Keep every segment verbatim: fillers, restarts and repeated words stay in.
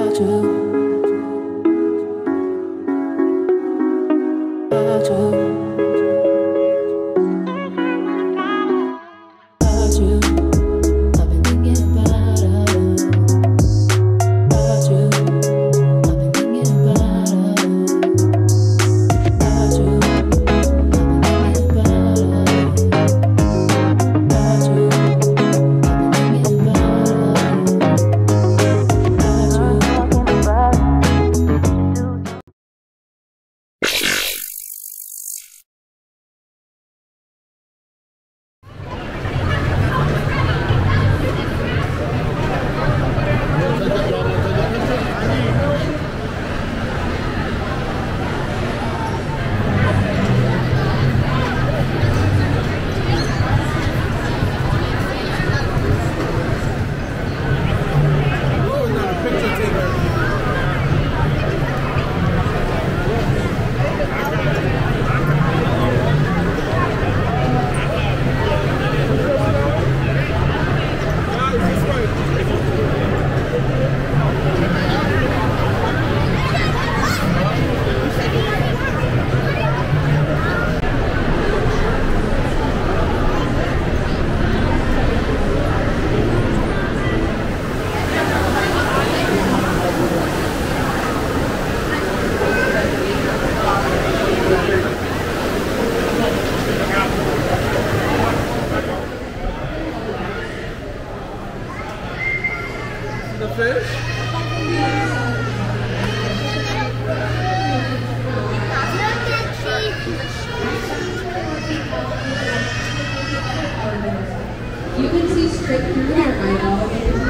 You can see straight through your eyeball.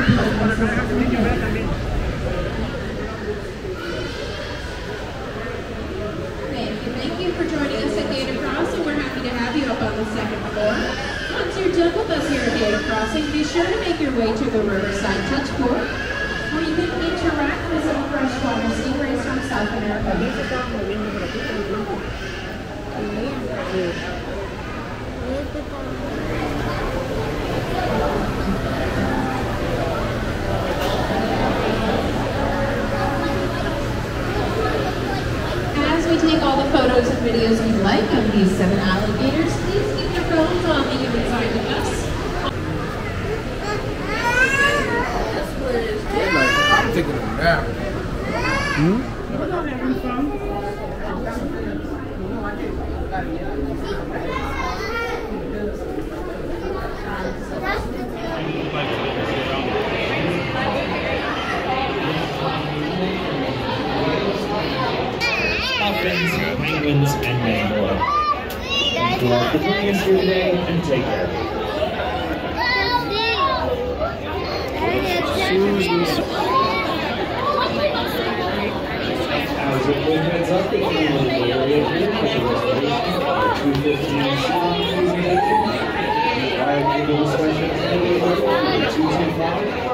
Thank you. Thank you for joining us at Data Crossing. We're happy to have you up on the second floor. Once you're done with us here at Data Crossing, be sure to make your way to the Riverside Touch Court, where you can interact with some freshwater stingrays from South America. As we take all the photos and videos you'd like of these seven alligators, please keep your phones on the human side of us. I'm taking a nap. Hmm? Dolphins, penguins, and mangrove. Enjoy the plans for today and take care. As a full heads up, if you're in the area here, for the reservation, our two fifteen seating presentation, five people special today, or two two five.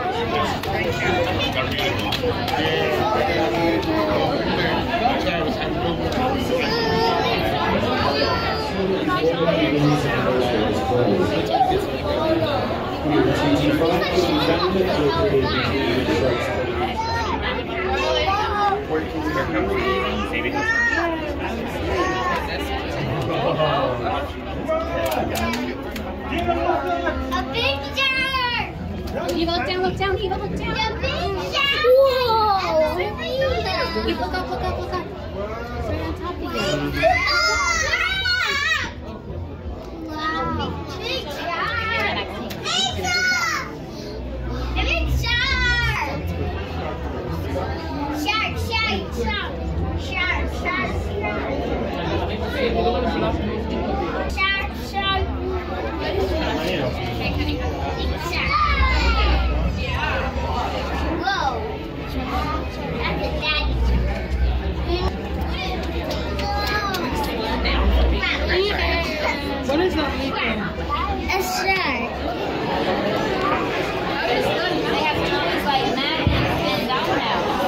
A picture! You look down, look down, Eva, look down. A picture! Whoa! Eva, look up, look up, look up. It's right on top of you. What is that making? A shark. They have toys like magnets and dominoes.